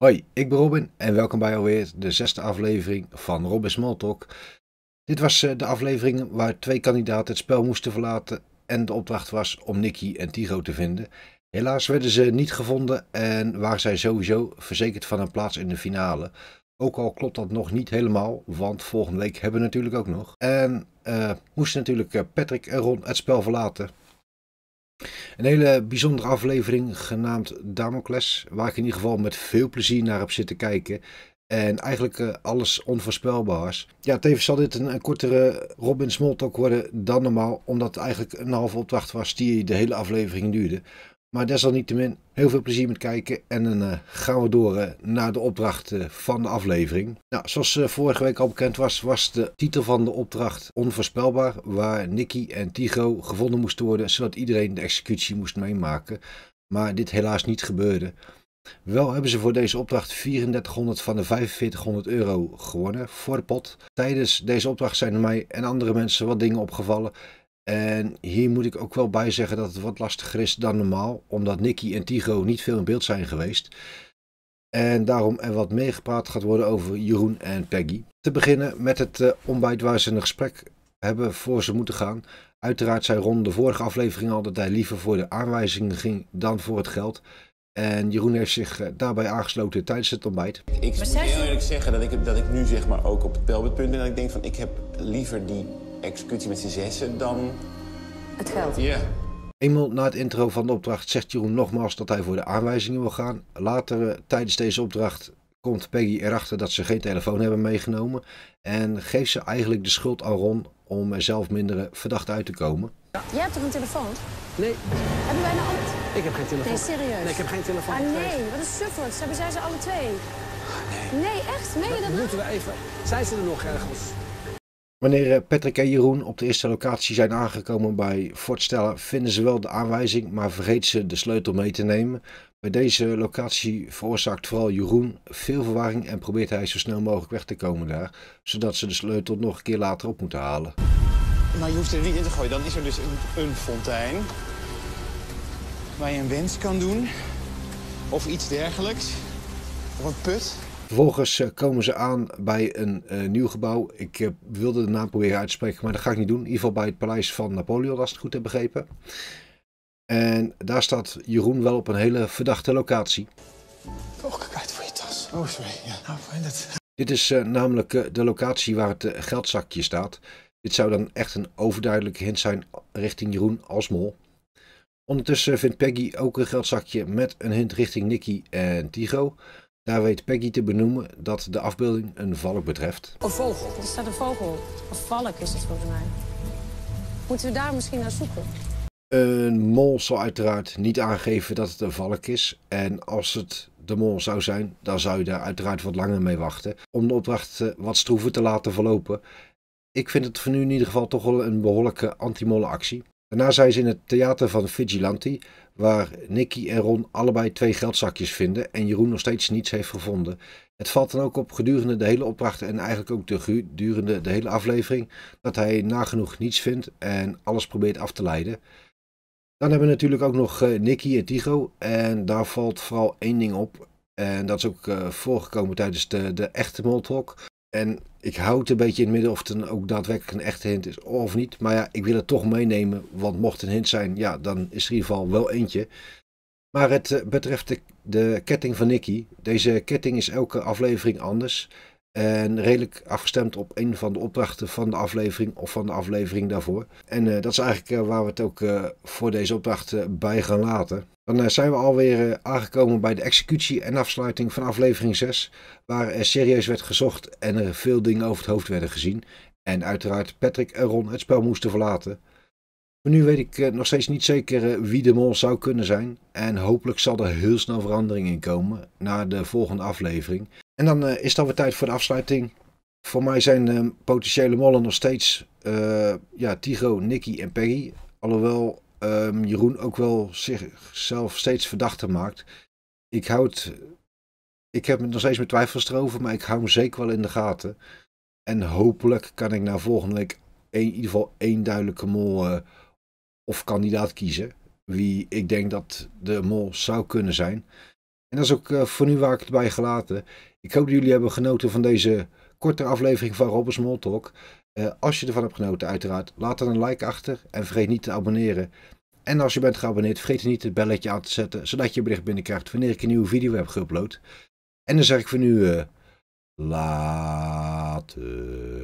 Hoi, ik ben Robin en welkom bij alweer de 6e aflevering van Robin Smalltalk. Dit was de aflevering waar 2 kandidaten het spel moesten verlaten en de opdracht was om Nicky en Tigo te vinden. Helaas werden ze niet gevonden en waren zij sowieso verzekerd van een plaats in de finale. Ook al klopt dat nog niet helemaal, want volgende week hebben we natuurlijk ook nog. En moesten natuurlijk Patrick en Ron het spel verlaten. Een hele bijzondere aflevering genaamd Damocles, waar ik in ieder geval met veel plezier naar heb zitten kijken. En eigenlijk alles onvoorspelbaar was. Ja, tevens zal dit een kortere Robin Smalltalk worden dan normaal, omdat het eigenlijk een halve opdracht was die de hele aflevering duurde. Maar desalniettemin heel veel plezier met kijken en dan gaan we door naar de opdracht van de aflevering. Nou, zoals vorige week al bekend was, was de titel van de opdracht onvoorspelbaar, waar Nicky en Tigo gevonden moesten worden, zodat iedereen de executie moest meemaken. Maar dit helaas niet gebeurde. Wel hebben ze voor deze opdracht 3400 van de 4500 euro gewonnen voor de pot. Tijdens deze opdracht zijn er mij en andere mensen wat dingen opgevallen. En hier moet ik ook wel bij zeggen dat het wat lastiger is dan normaal, omdat Nicky en Tigo niet veel in beeld zijn geweest. En daarom er wat meer gepraat gaat worden over Jeroen en Peggy. Te beginnen met het ontbijt waar ze een gesprek hebben voor ze moeten gaan. Uiteraard zei Ron de vorige aflevering al dat hij liever voor de aanwijzingen ging dan voor het geld. En Jeroen heeft zich daarbij aangesloten tijdens het ontbijt. Ik moet heel eerlijk zeggen dat ik nu zeg maar ook op het punt ben dat ik denk van ik heb liever die executie met z'n zessen dan het geld. Ja. Eenmaal na het intro van de opdracht zegt Jeroen nogmaals dat hij voor de aanwijzingen wil gaan. Later tijdens deze opdracht komt Peggy erachter dat ze geen telefoon hebben meegenomen. En geeft ze eigenlijk de schuld aan Ron om er zelf minder verdacht uit te komen. Jij hebt toch een telefoon? Nee, Hebben wij nou alle... ik heb geen telefoon. Nee, serieus? Nee, ik heb geen telefoon. Ah nee, wat een sufferts. Hebben zij ze alle twee? Nee, echt? Meen je dat nou? Moeten we even... Zijn ze er nog ergens? Wanneer Patrick en Jeroen op de eerste locatie zijn aangekomen bij Fort Stella, vinden ze wel de aanwijzing, maar vergeten ze de sleutel mee te nemen. Bij deze locatie veroorzaakt vooral Jeroen veel verwarring en probeert hij zo snel mogelijk weg te komen daar, zodat ze de sleutel nog een keer later op moeten halen. Maar je hoeft er niet in te gooien. Dan is er dus een fontein waar je een wens kan doen of iets dergelijks. Of een put. Vervolgens komen ze aan bij een nieuw gebouw. Ik wilde de naam proberen uit te spreken, maar dat ga ik niet doen. In ieder geval bij het paleis van Napoleon, als ik het goed heb begrepen. En daar staat Jeroen wel op een hele verdachte locatie. Oh, kijk uit voor je tas. Oh, sorry. Ja, nou, fijn dat. Dit is namelijk de locatie waar het geldzakje staat. Dit zou dan echt een overduidelijke hint zijn richting Jeroen als mol. Ondertussen vindt Peggy ook een geldzakje met een hint richting Nicky en Tigo. Daar weet Peggy te benoemen dat de afbeelding een valk betreft. Een vogel. Er staat een vogel. Een valk is het volgens mij. Moeten we daar misschien naar zoeken? Een mol zal uiteraard niet aangeven dat het een valk is. En als het de mol zou zijn, dan zou je daar uiteraard wat langer mee wachten. Om de opdracht wat stroever te laten verlopen. Ik vind het voor nu in ieder geval toch wel een behoorlijke anti-molle actie. Daarna zijn ze in het theater van Vigilanti, waar Nicky en Ron allebei 2 geldzakjes vinden en Jeroen nog steeds niets heeft gevonden. Het valt dan ook op gedurende de hele opdracht en eigenlijk ook gedurende de hele aflevering dat hij nagenoeg niets vindt en alles probeert af te leiden. Dan hebben we natuurlijk ook nog Nicky en Tigo en daar valt vooral één ding op en dat is ook voorgekomen tijdens de echte Smalltalk. En ik hou het een beetje in het midden of het dan ook daadwerkelijk een echte hint is of niet. Maar ja, ik wil het toch meenemen, want mocht het een hint zijn, ja, dan is er in ieder geval wel eentje. Maar het betreft de ketting van Nicky. Deze ketting is elke aflevering anders. En redelijk afgestemd op een van de opdrachten van de aflevering of van de aflevering daarvoor. En dat is eigenlijk waar we het ook voor deze opdracht bij gaan laten. Dan zijn we alweer aangekomen bij de executie en afsluiting van aflevering 6. Waar er serieus werd gezocht en er veel dingen over het hoofd werden gezien. En uiteraard Patrick en Ron het spel moesten verlaten. Maar nu weet ik nog steeds niet zeker wie de mol zou kunnen zijn. En hopelijk zal er heel snel verandering in komen na de volgende aflevering. En dan is het alweer tijd voor de afsluiting. Voor mij zijn potentiële mollen nog steeds Tigo, Nicky en Peggy. Alhoewel Jeroen ook wel zichzelf steeds verdachter maakt. Ik heb nog steeds mijn twijfels erover, maar ik hou hem zeker wel in de gaten. En hopelijk kan ik na volgende week in ieder geval één duidelijke mol of kandidaat kiezen. Wie ik denk dat de mol zou kunnen zijn. En dat is ook voor nu waar ik het bij gelaten. Ik hoop dat jullie hebben genoten van deze korte aflevering van Robben Small Talk. Als je ervan hebt genoten uiteraard, laat dan een like achter en vergeet niet te abonneren. En als je bent geabonneerd, vergeet niet het belletje aan te zetten, zodat je bericht binnenkrijgt wanneer ik een nieuwe video heb geüpload. En dan zeg ik voor nu, later.